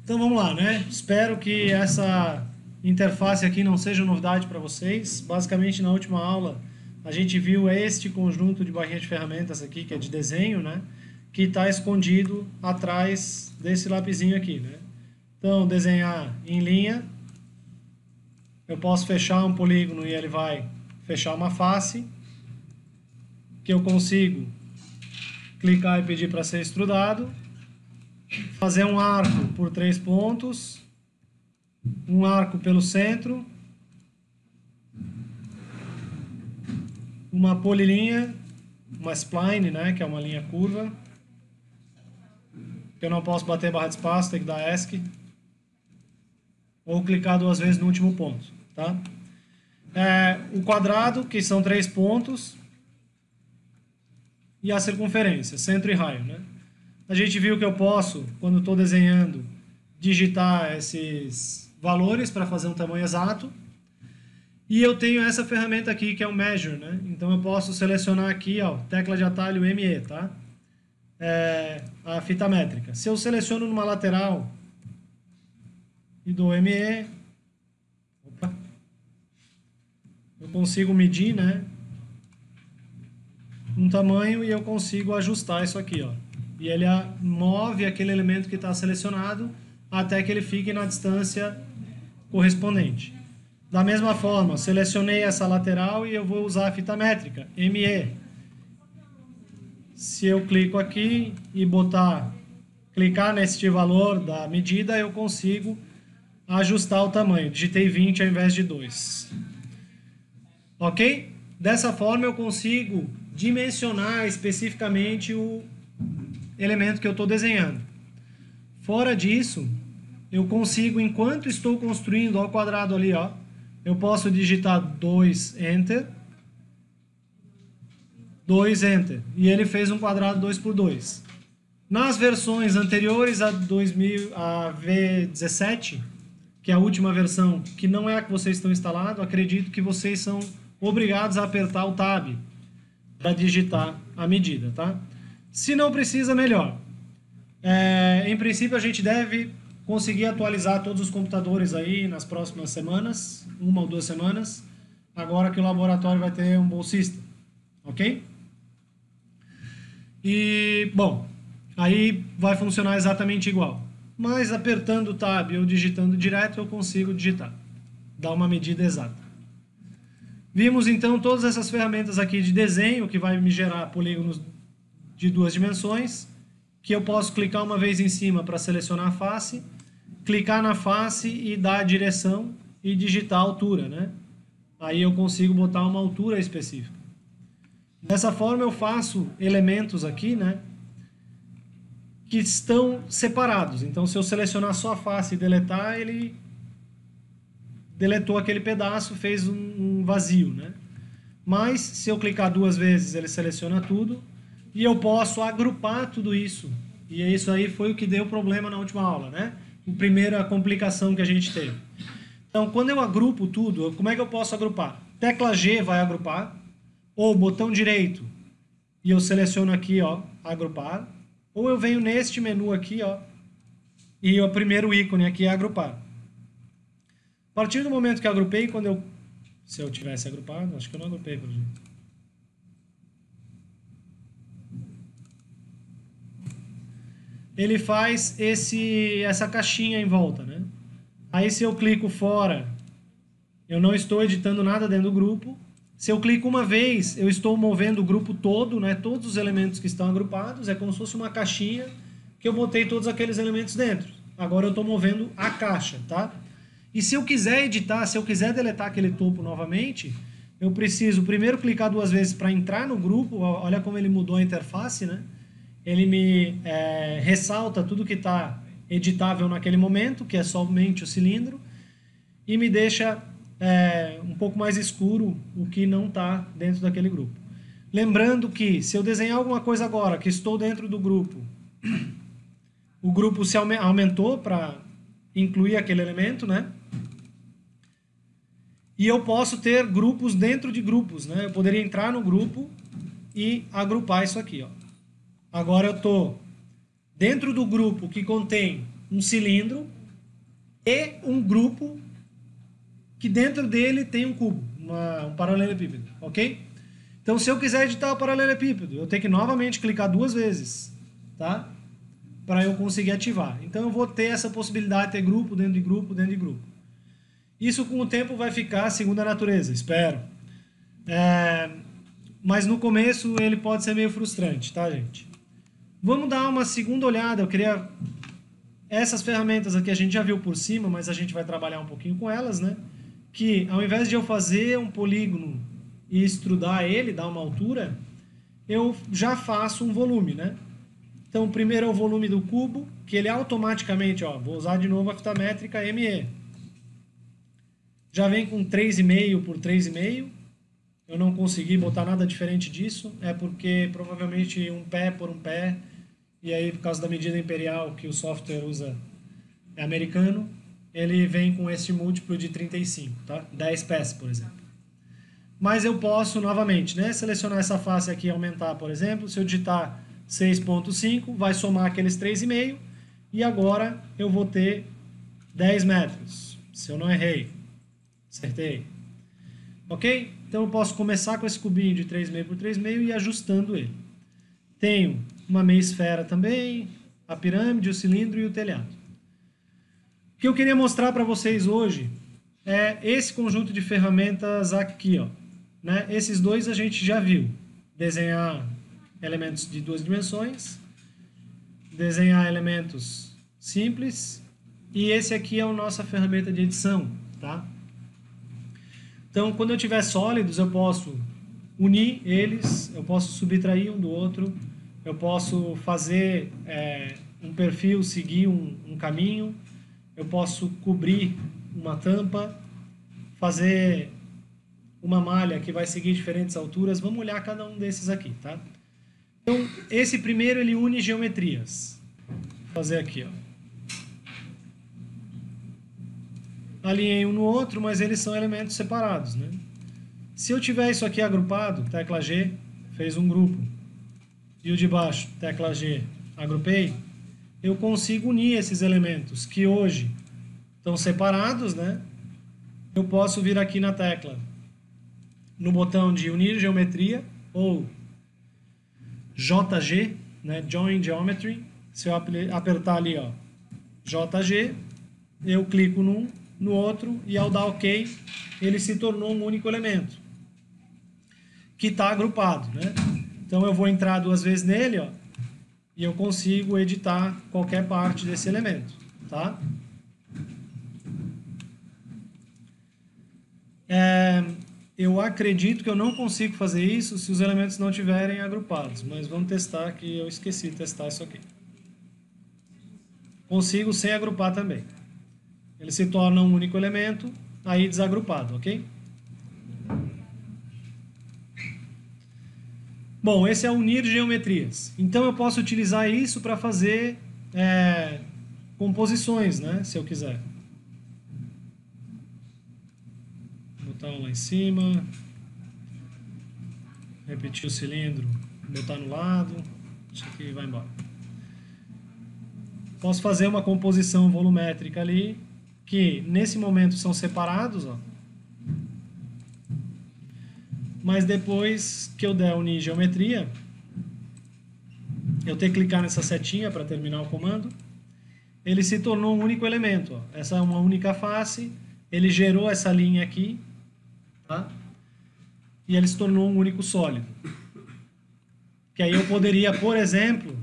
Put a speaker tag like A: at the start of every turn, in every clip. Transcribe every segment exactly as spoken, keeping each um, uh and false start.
A: Então vamos lá, né? Espero que essa interface aqui não seja novidade para vocês. Basicamente, na última aula, a gente viu este conjunto de barrinha de ferramentas aqui, que é de desenho, né? Que está escondido atrás desse lapisinho aqui, né? Então, desenhar em linha, eu posso fechar um polígono e ele vai fechar uma face, que eu consigo clicar e pedir para ser extrudado, fazer um arco por três pontos, um arco pelo centro, uma polilinha, uma spline, né, que é uma linha curva, que eu não posso bater barra de espaço, tem que dar ESC, ou clicar duas vezes no último ponto, tá? É, o quadrado, que são três pontos, e a circunferência, centro e raio, né? A gente viu que eu posso, quando estou desenhando, digitar esses valores para fazer um tamanho exato. E eu tenho essa ferramenta aqui, que é o Measure, né? Então eu posso selecionar aqui, ó, tecla de atalho M E, tá? É, a fita métrica. Se eu seleciono numa lateral e dou M E, opa, eu consigo medir, né, um tamanho e eu consigo ajustar isso aqui, ó. E ele move aquele elemento que está selecionado até que ele fique na distância correspondente. Da mesma forma, selecionei essa lateral e eu vou usar a fita métrica, M E. Se eu clico aqui e botar, clicar neste valor da medida, eu consigo ajustar o tamanho. Digitei vinte ao invés de dois. Ok? Dessa forma eu consigo dimensionar especificamente o elemento que eu estou desenhando. Fora disso, eu consigo, enquanto estou construindo, ó, o quadrado ali, ó, eu posso digitar dois, Enter, dois, Enter, e ele fez um quadrado dois por dois. Nas versões anteriores a, dois mil, a V dezessete, que é a última versão, que não é a que vocês estão instalando, acredito que vocês são obrigados a apertar o Tab para digitar a medida, tá? Se não precisa, melhor. É, em princípio, a gente deve conseguir atualizar todos os computadores aí nas próximas semanas, uma ou duas semanas, agora que o laboratório vai ter um bom system, ok? E, bom, aí vai funcionar exatamente igual. Mas apertando o Tab ou digitando direto, eu consigo digitar, dar uma medida exata. Vimos então todas essas ferramentas aqui de desenho, que vai me gerar polígonos de duas dimensões, que eu posso clicar uma vez em cima para selecionar a face, clicar na face e dar a direção e digitar a altura, né? Aí eu consigo botar uma altura específica. Dessa forma eu faço elementos aqui, né, que estão separados. Então se eu selecionar só a face e deletar, ele deletou aquele pedaço, fez um, um vazio, né? Mas se eu clicar duas vezes, ele seleciona tudo. E eu posso agrupar tudo isso. E isso aí foi o que deu problema na última aula, né? A primeira complicação que a gente teve. Então, quando eu agrupo tudo, como é que eu posso agrupar? Tecla G vai agrupar, ou botão direito, e eu seleciono aqui, ó, agrupar. Ou eu venho neste menu aqui, ó, e o primeiro ícone aqui é agrupar. A partir do momento que eu agrupei, quando eu... Se eu tivesse agrupado, acho que eu não agrupei, por exemplo. Ele faz esse, essa caixinha em volta, né? Aí se eu clico fora, eu não estou editando nada dentro do grupo. Se eu clico uma vez, eu estou movendo o grupo todo, né? Todos os elementos que estão agrupados, é como se fosse uma caixinha que eu botei todos aqueles elementos dentro. Agora eu estou movendo a caixa, tá? E se eu quiser editar, se eu quiser deletar aquele topo novamente, eu preciso primeiro clicar duas vezes para entrar no grupo. Olha como ele mudou a interface, né? Ele me é, ressalta tudo que está editável naquele momento, que é somente o cilindro, e me deixa é, um pouco mais escuro o que não está dentro daquele grupo. Lembrando que se eu desenhar alguma coisa agora que estou dentro do grupo, o grupo se aumentou para incluir aquele elemento, né? E eu posso ter grupos dentro de grupos, né? Eu poderia entrar no grupo e agrupar isso aqui, ó. Agora eu estou dentro do grupo que contém um cilindro e um grupo que dentro dele tem um cubo, uma, um paralelepípedo, ok? Então, se eu quiser editar o paralelepípedo, eu tenho que novamente clicar duas vezes, tá? Para eu conseguir ativar. Então, eu vou ter essa possibilidade de ter grupo dentro de grupo, dentro de grupo. Isso, com o tempo, vai ficar segundo a natureza, espero. É... Mas, no começo, ele pode ser meio frustrante, tá, gente? Vamos dar uma segunda olhada. Eu queria... Essas ferramentas aqui a gente já viu por cima, mas a gente vai trabalhar um pouquinho com elas, né? Que, ao invés de eu fazer um polígono e extrudar ele, dar uma altura, eu já faço um volume, né? Então, o primeiro é o volume do cubo, que ele automaticamente, ó, vou usar de novo a fita métrica M E. Já vem com três vírgula cinco por três vírgula cinco. Eu não consegui botar nada diferente disso, é porque provavelmente um pé por um pé, e aí por causa da medida imperial que o software usa é americano, ele vem com esse múltiplo de trinta e cinco, tá? dez pés, por exemplo. Mas eu posso, novamente, né, selecionar essa face aqui e aumentar, por exemplo. Se eu digitar seis ponto cinco, vai somar aqueles três vírgula cinco. E agora eu vou ter dez metros. Se eu não errei. Acertei. Ok? Então eu posso começar com esse cubinho de três vírgula cinco por três vírgula cinco e ir ajustando ele. Tenho uma meia esfera também, a pirâmide, o cilindro e o telhado. O que eu queria mostrar para vocês hoje é esse conjunto de ferramentas aqui, ó. Né? Esses dois a gente já viu. Desenhar elementos de duas dimensões, desenhar elementos simples, e esse aqui é a nossa ferramenta de edição, tá? Então, quando eu tiver sólidos, eu posso unir eles, eu posso subtrair um do outro, eu posso fazer é, um perfil, seguir um, um caminho, eu posso cobrir uma tampa, fazer uma malha que vai seguir diferentes alturas. Vamos olhar cada um desses aqui, tá? Então, esse primeiro, ele une geometrias. Vou fazer aqui, ó. Alinhei um no outro, mas eles são elementos separados, né? Se eu tiver isso aqui agrupado, tecla G, fez um grupo, e o de baixo, tecla G, agrupei, eu consigo unir esses elementos que hoje estão separados, né? Eu posso vir aqui na tecla, no botão de unir geometria, ou J G, né? Join Geometry. Se eu apertar ali, ó, J G, eu clico num, no outro, e ao dar OK, ele se tornou um único elemento, que está agrupado, né? Então eu vou entrar duas vezes nele, ó, e eu consigo editar qualquer parte desse elemento, tá? É, eu acredito que eu não consigo fazer isso se os elementos não estiverem agrupados, mas vamos testar, que eu esqueci de testar isso aqui. Consigo sem agrupar também. Ele se torna um único elemento, aí desagrupado, ok? Bom, esse é unir geometrias. Então eu posso utilizar isso para fazer é, composições, né? Se eu quiser. Botar um lá em cima. Repetir o cilindro, botar no lado. Isso aqui vai embora. Posso fazer uma composição volumétrica ali, que nesse momento são separados, ó. Mas depois que eu der unir geometria, eu tenho que clicar nessa setinha para terminar o comando, ele se tornou um único elemento, ó. Essa é uma única face, ele gerou essa linha aqui, tá? E ele se tornou um único sólido. Que aí eu poderia, por exemplo,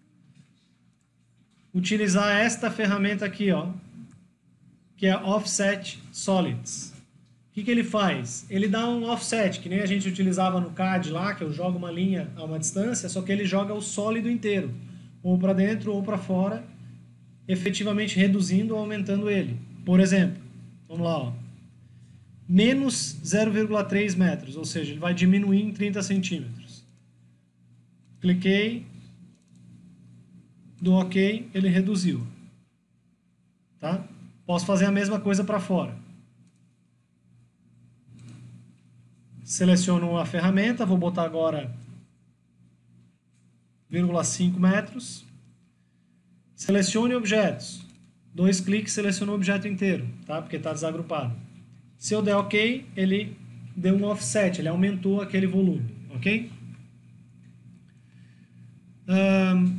A: utilizar esta ferramenta aqui, ó, que é Offset Solids. O que, que ele faz? Ele dá um offset, que nem a gente utilizava no C A D lá, que eu jogo uma linha a uma distância, só que ele joga o sólido inteiro, ou para dentro ou para fora, efetivamente reduzindo ou aumentando ele. Por exemplo, vamos lá, ó, menos zero vírgula três metros, ou seja, ele vai diminuir em trinta centímetros. Cliquei, dou OK, ele reduziu. Tá? Posso fazer a mesma coisa para fora. Seleciono a ferramenta, vou botar agora zero vírgula cinco metros. Selecione objetos. dois cliques, selecionou o objeto inteiro, tá? Porque está desagrupado. Se eu der OK, ele deu um offset, ele aumentou aquele volume, ok? Um,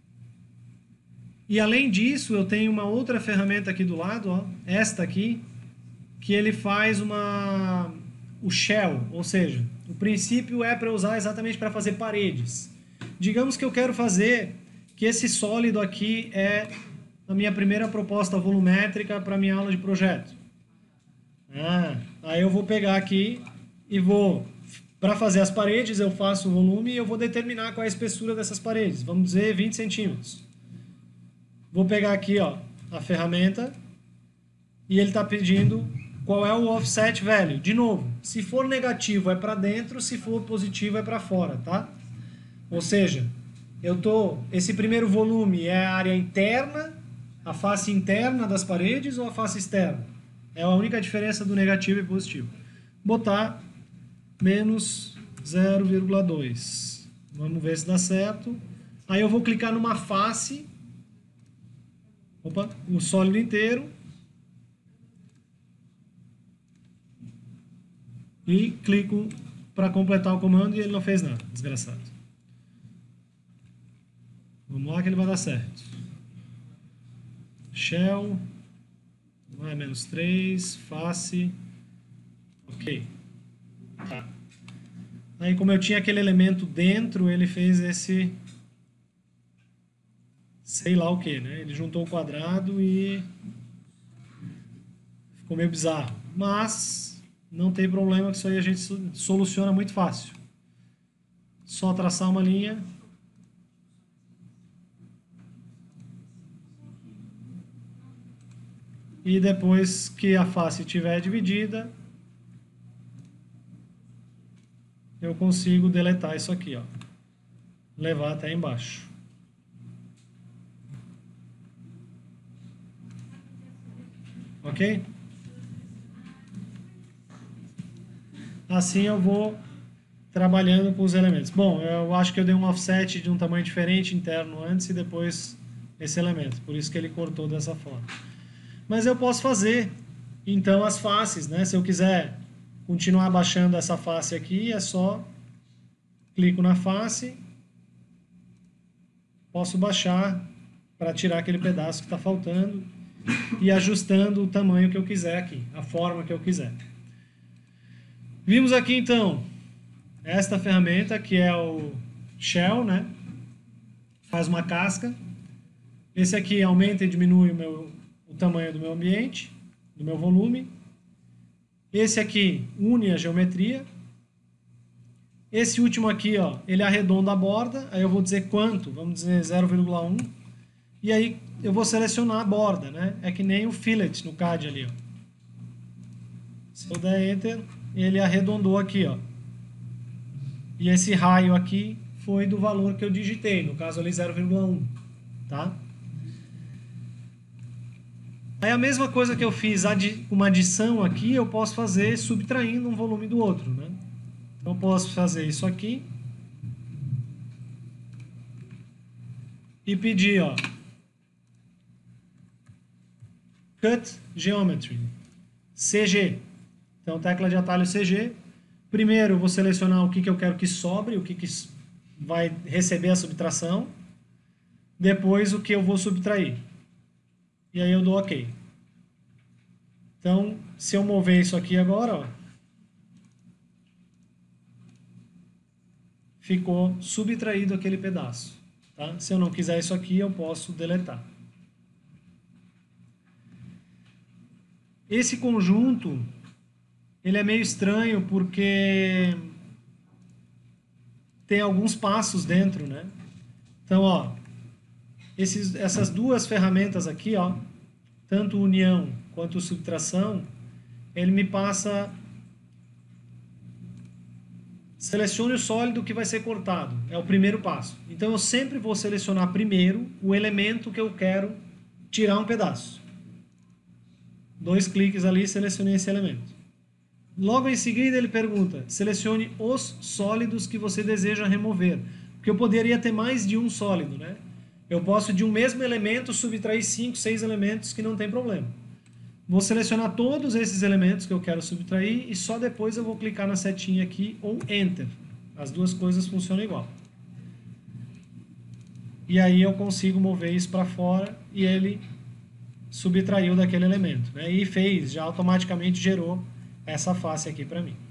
A: e além disso, eu tenho uma outra ferramenta aqui do lado, ó, esta aqui, que ele faz uma, o shell, ou seja, o princípio é para usar exatamente para fazer paredes. Digamos que eu quero fazer que esse sólido aqui é a minha primeira proposta volumétrica para minha aula de projeto. Ah, aí eu vou pegar aqui e vou, para fazer as paredes, eu faço o volume e eu vou determinar qual é a espessura dessas paredes. Vamos dizer vinte centímetros. Vou pegar aqui, ó, a ferramenta e ele está pedindo qual é o offset value. De novo, se for negativo é para dentro, se for positivo é para fora, tá? Ou seja, eu tô, esse primeiro volume é a área interna, a face interna das paredes ou a face externa? É a única diferença do negativo e positivo. Botar menos zero vírgula dois. Vamos ver se dá certo. Aí eu vou clicar numa face, opa, o sólido inteiro. E clico para completar o comando e ele não fez nada, desgraçado. Vamos lá que ele vai dar certo. Shell, vai menos três, face, ok. Tá. Aí como eu tinha aquele elemento dentro, ele fez esse, sei lá o que, né? Ele juntou o quadrado e ficou meio bizarro. Mas não tem problema, que isso aí a gente soluciona muito fácil. Só traçar uma linha. E depois que a face estiver dividida, eu consigo deletar isso aqui, ó. Levar até embaixo. Ok? Assim eu vou trabalhando com os elementos. Bom, eu acho que eu dei um offset de um tamanho diferente interno antes e depois esse elemento. Por isso que ele cortou dessa forma. Mas eu posso fazer, então, as faces, né? Se eu quiser continuar baixando essa face aqui, é só clico na face, posso baixar para tirar aquele pedaço que está faltando e ajustando o tamanho que eu quiser aqui, a forma que eu quiser. Vimos aqui, então, esta ferramenta que é o Shell, né? Faz uma casca. Esse aqui aumenta e diminui o meu o tamanho do meu ambiente, do meu volume. Esse aqui une a geometria. Esse último aqui, ó, ele arredonda a borda, aí eu vou dizer quanto, vamos dizer zero vírgula um, e aí eu vou selecionar a borda, né? É que nem o fillet no C A D ali, ó. Se eu der Enter, ele arredondou aqui, ó. E esse raio aqui foi do valor que eu digitei, no caso ali zero vírgula um, tá? Aí a mesma coisa que eu fiz uma adição aqui, eu posso fazer subtraindo um volume do outro, né? Então eu posso fazer isso aqui e pedir, ó, Cut Geometry, C G. Então tecla de atalho C G. Primeiro eu vou selecionar o que, que eu quero que sobre, o que, que vai receber a subtração. Depois o que eu vou subtrair. E aí eu dou OK. Então, se eu mover isso aqui agora, ó, ficou subtraído aquele pedaço. Tá? Se eu não quiser isso aqui, eu posso deletar. Esse conjunto, ele é meio estranho porque tem alguns passos dentro, né? Então, ó, esses, essas duas ferramentas aqui, ó, tanto união quanto subtração, ele me passa, selecione o sólido que vai ser cortado, é o primeiro passo. Então eu sempre vou selecionar primeiro o elemento que eu quero tirar um pedaço. Dois cliques ali, selecionei esse elemento. Logo em seguida ele pergunta, selecione os sólidos que você deseja remover, porque eu poderia ter mais de um sólido, né? Eu posso, de um mesmo elemento, subtrair cinco, seis elementos que não tem problema. Vou selecionar todos esses elementos que eu quero subtrair e só depois eu vou clicar na setinha aqui ou Enter. As duas coisas funcionam igual. E aí eu consigo mover isso para fora e ele subtraiu daquele elemento, né? E fez, já automaticamente gerou essa face aqui para mim.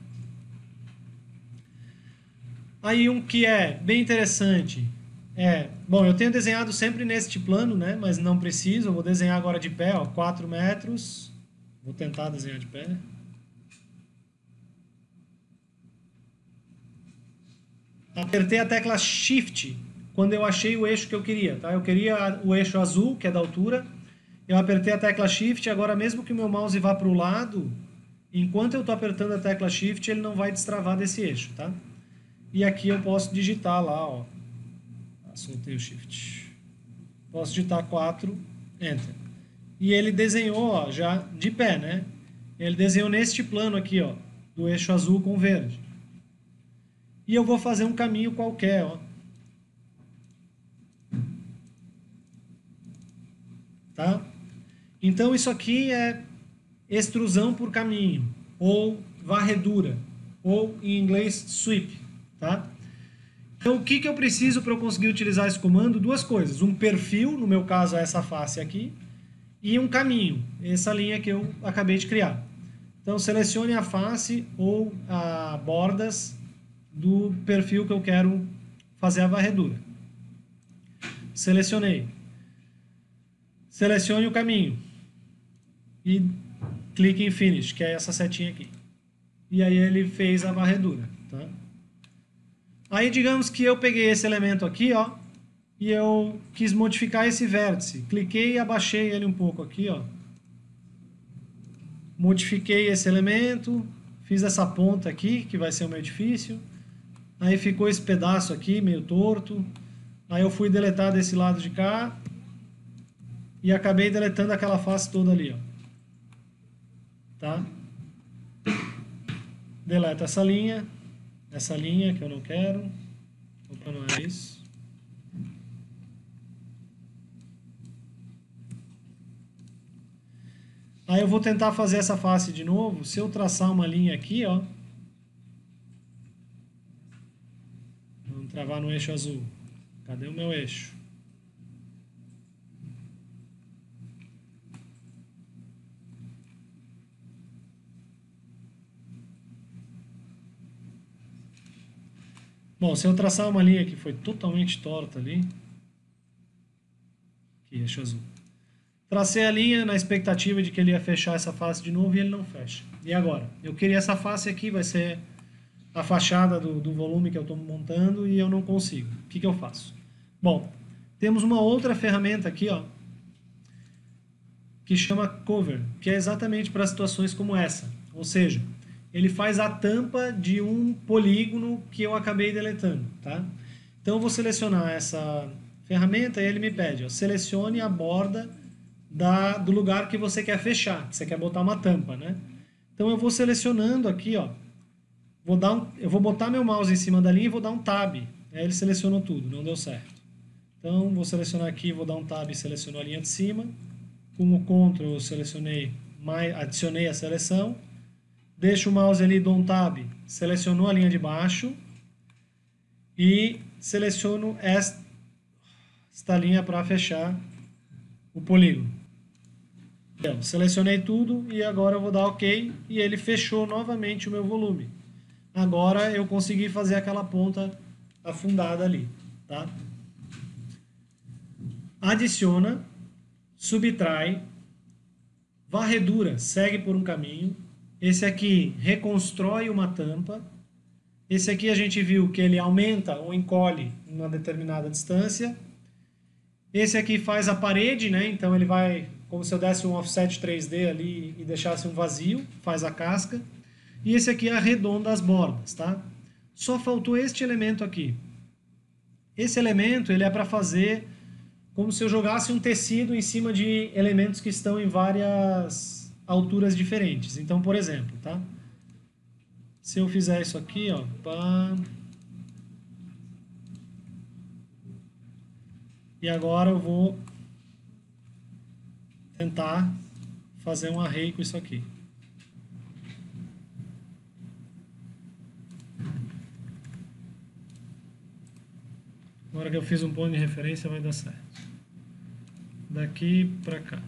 A: Aí um que é bem interessante é, bom, eu tenho desenhado sempre neste plano, né? Mas não preciso, eu vou desenhar agora de pé, ó, quatro metros. Vou tentar desenhar de pé. Apertei a tecla Shift quando eu achei o eixo que eu queria, tá? Eu queria o eixo azul, que é da altura. Eu apertei a tecla Shift, agora mesmo que o meu mouse vá para o lado, enquanto eu estou apertando a tecla Shift, ele não vai destravar desse eixo, tá? E aqui eu posso digitar lá, ó. Ah, soltei o Shift. Posso digitar quatro, Enter. E ele desenhou, ó, já de pé, né? Ele desenhou neste plano aqui, ó, do eixo azul com verde. E eu vou fazer um caminho qualquer, ó. Tá? Então isso aqui é extrusão por caminho, ou varredura, ou em inglês sweep, tá? Então o que, que eu preciso para eu conseguir utilizar esse comando? Duas coisas, um perfil, no meu caso é essa face aqui, e um caminho, essa linha que eu acabei de criar. Então selecione a face ou a bordas do perfil que eu quero fazer a varredura. Selecionei. Selecione o caminho e clique em Finish, que é essa setinha aqui. E aí ele fez a varredura, tá? Aí digamos que eu peguei esse elemento aqui, ó, e eu quis modificar esse vértice. Cliquei e abaixei ele um pouco aqui, ó. Modifiquei esse elemento, fiz essa ponta aqui, que vai ser o meu edifício. Aí ficou esse pedaço aqui, meio torto. Aí eu fui deletar desse lado de cá e acabei deletando aquela face toda ali, ó. Tá? Deleta essa linha, essa linha que eu não quero. Opa, não é isso. Aí eu vou tentar fazer essa face de novo. Se eu traçar uma linha aqui, ó. Vamos travar no eixo azul. Cadê o meu eixo? Bom, se eu traçar uma linha que foi totalmente torta ali, aqui, eixo azul. Tracei a linha na expectativa de que ele ia fechar essa face de novo e ele não fecha. E agora? Eu queria essa face aqui, vai ser a fachada do, do volume que eu estou montando e eu não consigo. O que, que eu faço? Bom, temos uma outra ferramenta aqui, ó, que chama Cover, que é exatamente para situações como essa. Ou seja, ele faz a tampa de um polígono que eu acabei deletando, tá? Então eu vou selecionar essa ferramenta e ele me pede, ó, selecione a borda da, do lugar que você quer fechar, que você quer botar uma tampa, né? Então eu vou selecionando aqui, ó, vou dar um, eu vou botar meu mouse em cima da linha e vou dar um tab. Aí ele selecionou tudo, não deu certo. Então vou selecionar aqui, vou dar um tab e seleciono a linha de cima. Com o Ctrl eu selecionei, mais, adicionei a seleção. Deixo o mouse ali, dou um tab, selecionou a linha de baixo e seleciono esta, esta linha para fechar o polígono. Então, selecionei tudo e agora eu vou dar OK e ele fechou novamente o meu volume. Agora eu consegui fazer aquela ponta afundada ali, tá? Adiciona, subtrai, varredura, segue por um caminho. Esse aqui reconstrói uma tampa. Esse aqui a gente viu que ele aumenta ou encolhe em uma determinada distância. Esse aqui faz a parede, né? Então ele vai, como se eu desse um offset três D ali e deixasse um vazio, faz a casca. E esse aqui arredonda as bordas, tá? Só faltou este elemento aqui. Esse elemento ele é para fazer como se eu jogasse um tecido em cima de elementos que estão em várias alturas diferentes. Então, por exemplo, tá? Se eu fizer isso aqui, ó, pá, E agora eu vou tentar fazer um array com isso aqui. Agora que eu fiz um ponto de referência vai dar certo. Daqui para cá.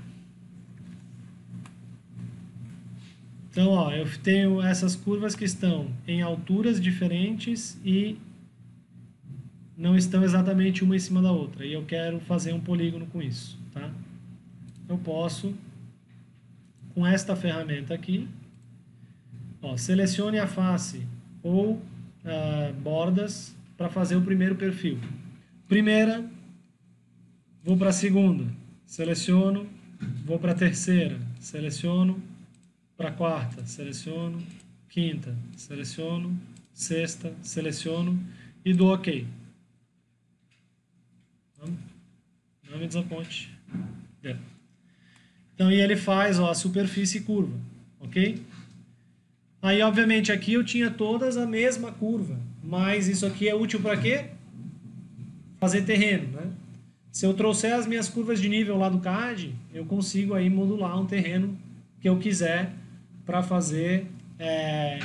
A: Então, ó, eu tenho essas curvas que estão em alturas diferentes e não estão exatamente uma em cima da outra. E eu quero fazer um polígono com isso, tá? Eu posso, com esta ferramenta aqui, ó, selecione a face ou uh, bordas para fazer o primeiro perfil. Primeira, vou para a segunda, seleciono, vou para a terceira, seleciono, para a quarta, seleciono, quinta, seleciono, sexta, seleciono e dou OK. Não, não me desaponte. É. Então, e ele faz, ó, a superfície curva, ok? Aí, obviamente, aqui eu tinha todas a mesma curva, mas isso aqui é útil para quê? Fazer terreno, né? Se eu trouxer as minhas curvas de nível lá do C A D, eu consigo aí modular um terreno que eu quiser para fazer é,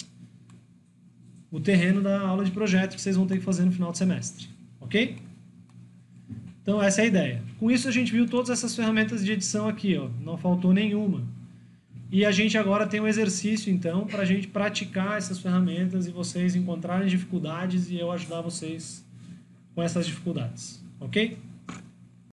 A: o terreno da aula de projeto que vocês vão ter que fazer no final do semestre, ok? Então essa é a ideia. Com isso a gente viu todas essas ferramentas de edição aqui, ó, não faltou nenhuma. E a gente agora tem um exercício então para a gente praticar essas ferramentas e vocês encontrarem dificuldades e eu ajudar vocês com essas dificuldades, ok?